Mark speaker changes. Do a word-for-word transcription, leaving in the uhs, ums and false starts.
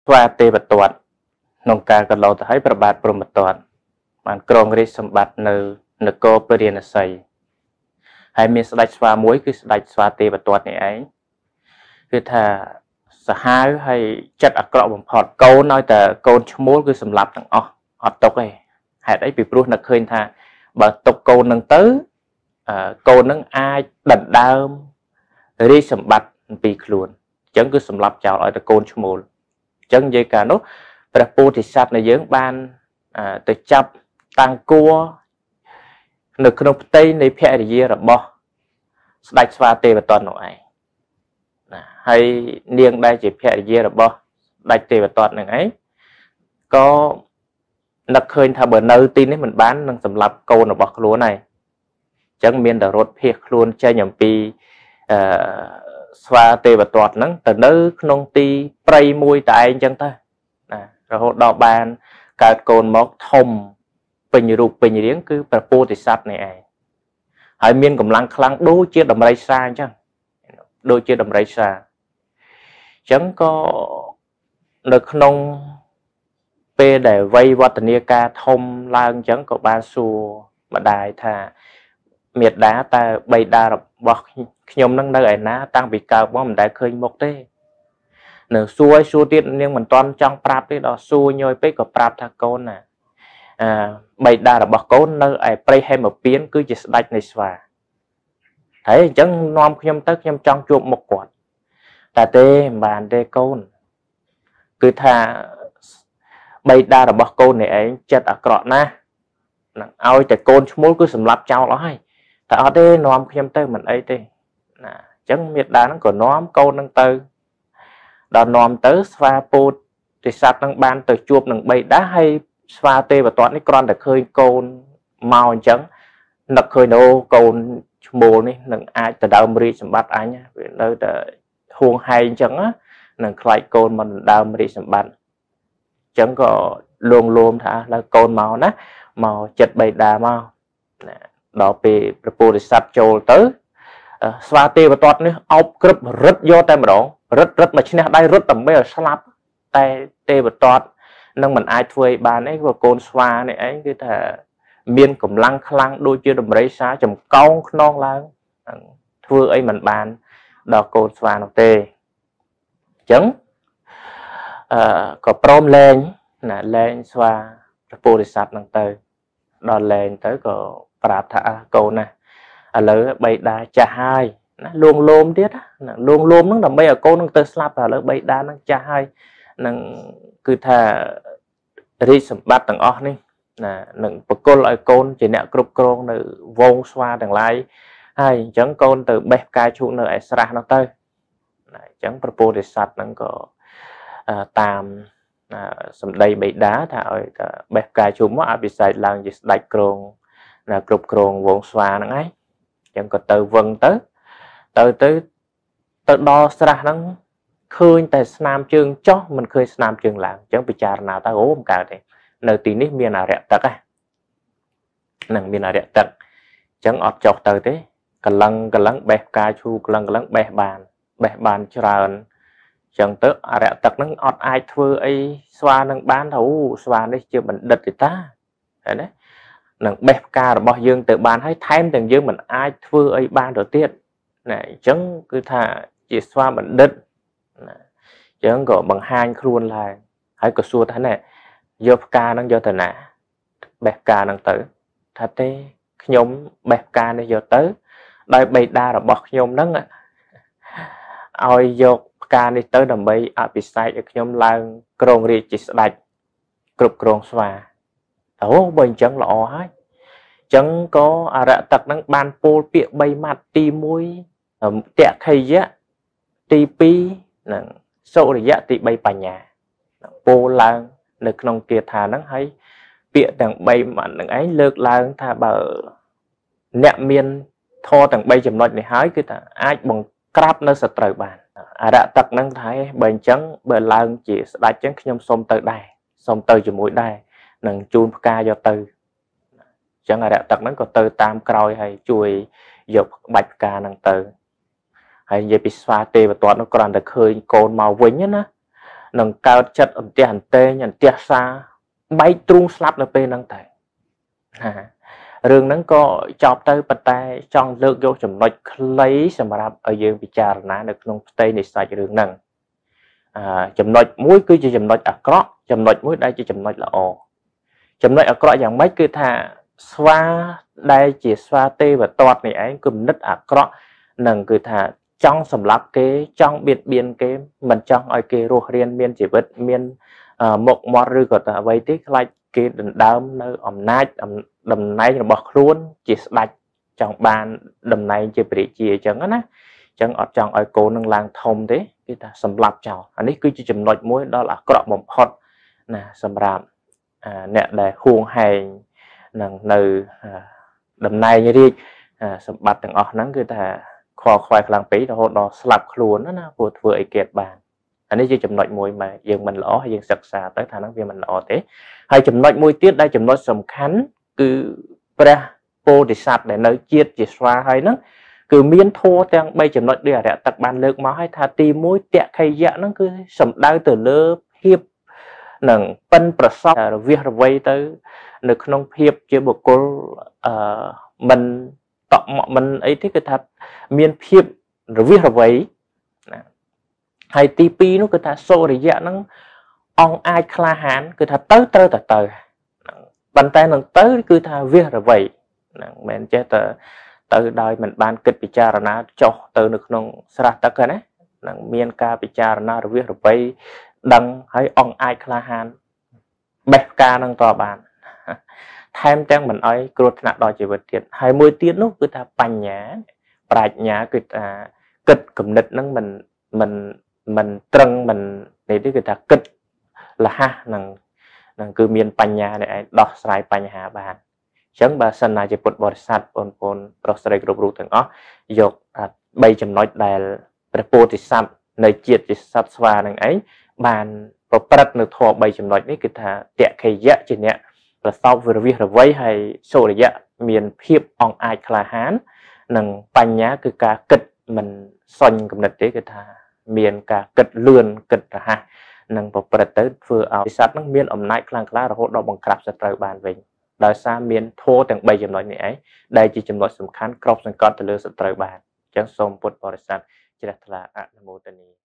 Speaker 1: qua tê bật tuột nông ca cần lâu thấyประบาท ព្រមtuột បានក្រងរាជសម្បត្តិនៅនគរពរាណសីហើយមានស្ដេចស្វាមួយគឺស្ដេចស្វាទេវទត្តនេះឯងគឺថាសាហាវហើយចិត្តអាក្រក់បំផុតកូនឲ្យតែកូនឈ្មោលគឺសម្លាប់ទាំងអស់អត់ទុកទេហេតុអីពីព្រោះនឹកឃើញថាបើទុកកូននឹងទៅកូននឹងអាចដណ្ដើមរាជសម្បត្តិពីខ្លួនអញ្ចឹងគឺសម្លាប់ចោលឲ្យតែកូនឈ្មោលអញ្ចឹងនិយាយកាលនោះព្រះពោធិសត្វនៃយើងបានទៅចាប់តាំងគួរនៅក្នុងផ្ទៃនៃភរិយារបស់ស្ដេចស្វាទេវទត្តនោះឯងណាហើយនាងដែលជាភរិយារបស់ស្ដេចទេវទត្តនឹងឯងក៏នឹកឃើញថាបើនៅទីនេះមិនបាននឹងសម្លាប់កូនរបស់ខ្លួនហើយអញ្ចឹងមានតែរត់ភៀសខ្លួនចេញអំពីអឺស្វាទេវទត្តហ្នឹងទៅនៅក្នុងទីព្រៃមួយតែឯងអញ្ចឹងទៅណារហូតដល់បានកើតកូនមកធំពេញរូបពេញរាងគឺព្រះពោធិសត្វនេះឯងហើយមានកម្លាំងខ្លាំងដូចជាដំរីស្រាអញ្ចឹងដូចជាដំរីស្រាអញ្ចឹងក៏នៅក្នុងពេលដែលវ័យវឌ្ឍនាការធំឡើងអញ្ចឹងក៏បានសួរម្ដាយថាមេដាតើបិតារបស់ខ្ញុំនឹងនៅឯណាតាំងពីកើតមកមិនដែលឃើញមុខទេនៅសួរឲ្យសួរទៀតនាងមិនទាន់ចង់ប្រាប់ទេដល់សួរញយពេកក៏ប្រាប់ថាកូនណាអឺបិតារបស់កូននៅឯព្រៃហេមពៀនគឺជាស្ដេចនៃស្វាហើយអញ្ចឹងនាំខ្ញុំទៅខ្ញុំចង់ជួបមុខគាត់តែទេមិនបានទេកូនគឺថាបិតារបស់កូននេះឯងចិត្តអាក្រក់ណាស់នឹងឲ្យតែកូនឈ្មោលគឺសម្លាប់ចោលអស់ហើយតែអត់ទេនាំខ្ញុំទៅមិនអីទេណាអញ្ចឹងមេដាហ្នឹងក៏នាំកូនហ្នឹងទៅដល់នាំទៅស្វាពោធិសត្វនឹងបានទៅជួបនឹងបិតាហើយស្វាទេវទត្តនេះគ្រាន់តែឃើញកូនមកអញ្ចឹងនឹកឃើញអូកូនឈ្មោលនេះនឹងអាចទៅដើមរាជសម្បត្តិអញវានៅតែហួងហែងអញ្ចឹងនឹងខ្លាចកូនមិនដើមរាជសម្បត្តិអញ្ចឹងក៏លួងលោមថាឡើយកូនមកណាមកចិត្តបិតាមកណាដល់ពេលព្រះពោធិសត្វចូលទៅស្វាទេវទត្តនេះអោបក្រឹបរឹតយកតែម្ដងរឹតរឹតមកឈ្នះដៃរឹតដើម្បីឲ្យស្លាប់តែទេវទត្តនឹងមិនអាចធ្វើឲ្យបានអីព្រោះកូនស្វានេះឯងគឺថាមានកម្លាំងខ្លាំងដូចជាដំរីសាចំកោងខ្នងឡើងធ្វើអីមិនបានដល់កូនស្វានោះទេអញ្ចឹងអឺក៏ព្រមលែងណាលែងស្វាព្រះពោធិសត្វនឹងទៅដល់លែងទៅក៏ប្រាប់ថាកូនណាឥឡូវបិតាចាស់ហើយណាលួងលោមទៀតណាលួងលោមហ្នឹងដើម្បីឲ្យកូននឹងទៅស្លាប់តែឥឡូវបិតានឹងចាស់ហើយនឹងគឺថារាជសម្បត្តិទាំងអស់នេះណានឹងបកគលឲ្យកូនជាអ្នកគ្រប់គ្រងនៅវងស្វាទាំងឡាយហើយអញ្ចឹងកូនទៅបេះផ្កាឈូកនៅឯស្រះនោះទៅណាអញ្ចឹងព្រះពោធិសត្វហ្នឹងក៏តាមសម្ដីបិតាថាឲ្យតែបេះផ្កាឈូកមកអភិសេកឡើងជាស្ដេចគ្រងណាគ្រប់គ្រងវងស្វាហ្នឹងឯងអញ្ចឹងក៏ទៅវឹងទៅទៅទៅទៅដល់ស្រះហ្នឹងឃើញតែស្នាមជើងចុះមិនឃើញស្នាមជើងឡើងអញ្ចឹងពិចារណាទៅអូមិនកើតទេនៅទីនេះមានអរិយទឹកហ្នឹងមានអរិយទឹកអញ្ចឹងអត់ចុះទៅទេកលឹងកលឹងបេះផ្កាឈូកកលឹងកលឹងបេះបានបេះបានច្រើនអញ្ចឹងទៅអរិយទឹកហ្នឹងអត់អាចធ្វើអីស្វានឹងបានថាអូស្វានេះជាបណ្ឌិតទេតាឃើញទេនឹងបេះផ្ការបស់យើងទៅបានហើយថែមទាំងយើងមិនអាចធ្វើអីបានទៅទៀតណាអញ្ចឹងគឺថាជាស្វាបណ្ឌិតណាអញ្ចឹងក៏បង្ហាញខ្លួនឡើងហើយក៏សួរថាណែយកផ្កាហ្នឹងយកទៅណាបេះផ្កាហ្នឹងទៅថាទេខ្ញុំបេះផ្កានេះយកទៅដោយបិតារបស់ខ្ញុំហ្នឹងឲ្យយកផ្កានេះទៅដើម្បីអភិសេកឲ្យខ្ញុំឡើងគ្រងរាជជាស្ដេចគ្រប់គ្រងស្វាអូបើអញ្ចឹងល្អហើយអញ្ចឹងក៏អរិយទឹកហ្នឹងបានពោលពាក្យបីម៉ាត់ទីមួយតក្ខយៈទីពីរនិងសុរិយៈទីបីបញ្ញាពោលឡើងនៅក្នុងគាថាហ្នឹងហើយពាក្យទាំងបីម៉ាត់ហ្នឹងឯងលើកឡើងថាបើអ្នកមានធម៌ទាំងបីចំណុចនេះហើយគឺថាអាចបង្ក្រាបនៅសត្រូវបានអរិយទឹកហ្នឹងថាបើអញ្ចឹងបើឡើងជាស្ដេចអញ្ចឹងខ្ញុំសូមទៅដែរសូមទៅជាមួយដែរនឹងជូនផ្កាយកទៅអញ្ចឹងអរិយទឹកហ្នឹងក៏ទៅតាមក្រោយហើយជួយយកបាច់ផ្កាហ្នឹងទៅហើយនិយាយពីស្វាទេវទត្តនោះគ្រាន់តែឃើញកូនមកវិញណា nâng cao chất ổn tiền hẳn tê nhận tiền xa bay trung slap nó bên nâng tay rừng nâng có chọc tới bật tay trong lượng vô chùm nói lấy xem mà ở dương bị chà ná được nông tây này sai cho rừng nâng chùm nói muối cứ chỉ chùm nói ở có chùm nói muối đây chỉ chùm nói là ồ chùm nói ở có dạng mấy cứ thà xoa đây chỉ xoa tê và toạt này ấy cứ nứt ở có nâng cứ thà trong sầm lấp cái trong biệt biên cái mình trong ở cái ruột riêng miên chỉ vật miên một món rư của ta vậy tí lại cái đâm nơi ẩm nát đầm này là bọc luôn chỉ đặt trong bàn đầm này chỉ bị chia chẳng á chẳng ở trong ở cổ nâng lang thông thế cái ta sầm lấp chào anh ấy cứ chỉ chấm nội muối đó là cọ một hot nè sầm rạm nè để khuôn hành nâng nơi đầm này như đi sầm bát từng ở nắng cứ ta kho khoai lang pí đó nó slap luôn đó na vừa vừa kẹt bàn anh ấy chỉ chấm nội muối mà dừng mình lõ hay dừng sặc sà tới thằng nó viên mình lõ thế hay chấm nội muối tiết đây chấm nội sầm khánh cứ pra po để sạt để nơi chiết chỉ xoa hay nó cứ miên thô đang bay chấm nội đi à tật bàn lược máu hay thà ti muối tẹt khay dạ nó cứ sầm đau từ lớp hiệp nằng phân prasop việc vay tới được nông hiệp chưa một cô mình tọt mình ấy thế cái thật miên hiệp rồi việc vay hay tê pê nó cứ ta xô để dạ nó on ai kha hán cứ ta tới tới tới tới bàn tay nó tới cứ ta viết rồi vậy mình chết tới tới đời mình ban kịch bị cha rồi na cho từ được nông sra tất cả đấy miền ca bị cha rồi na rồi viết rồi vậy đăng hay on ai kha hán bẹp ca năng to bàn thêm trang mình ấy cột nặng đòi chỉ vật tiền hai mươi tiếng lúc cứ ta bành nhá bạch nhá cứ ta kịch cầm nịch năng mình mình mình trăng mình để cái ta kịch là ha năng năng cứ miền bành nhà này đọt sai bành hà bàn chẳng bà sân này chỉ một bọt sạt ôn ôn prostate group group thằng ó dọc bay chấm nói đài report sắm nơi chiết chỉ sắp xóa năng ấy bàn và bắt được thọ bay chấm nói mấy cái thà tẹt khay dạ trên nhẹ là sau vừa viết là vây hay sổ để dạ miền phiệp on ai kha hán năng bành nhà cứ cả kịch mình xoay cầm nịch đấy cái thà miền cả kịch lươn kịch ha năng bộc bật tới vừa ở sát năng miền ẩm nại khang khá rồi hốt đo bằng cặp sẽ trời bàn về đời xa miền thô từng bay chấm nói này ấy đây chỉ chấm nói sầm khán crop sang con từ lươn sẽ trời bàn chẳng xôm bột bò sát chỉ là là